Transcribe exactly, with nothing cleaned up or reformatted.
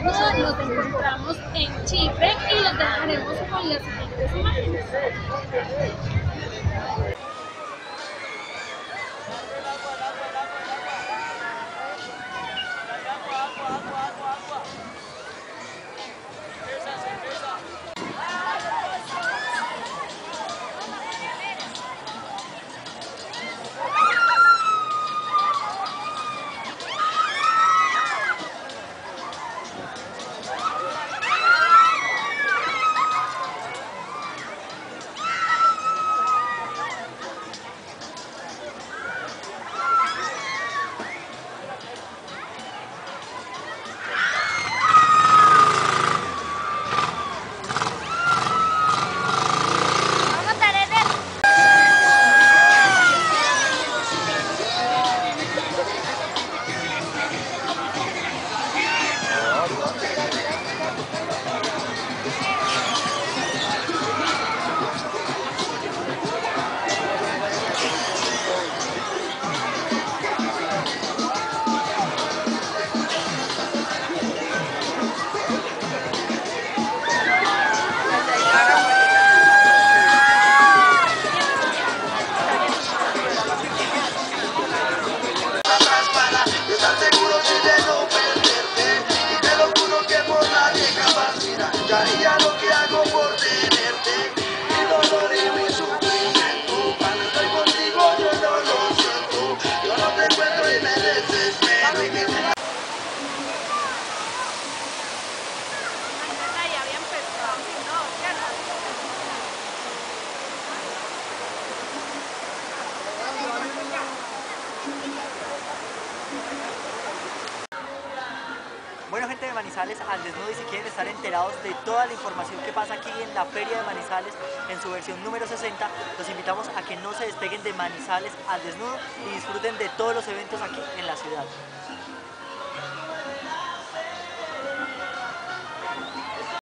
desnudo nos encontramos en Chipre y los dejaremos con las siguientes imágenes. Haría lo que hago por tenerte, mi dolor y mi sufrimiento. Cuando estoy contigo yo no lo siento, yo no te encuentro y me desespero y me... Bueno, gente de Manizales al desnudo, y si quieren estar enterados de toda la información que pasa aquí en la Feria de Manizales en su versión número sesenta, los invitamos a que no se despeguen de Manizales al desnudo y disfruten de todos los eventos aquí en la ciudad.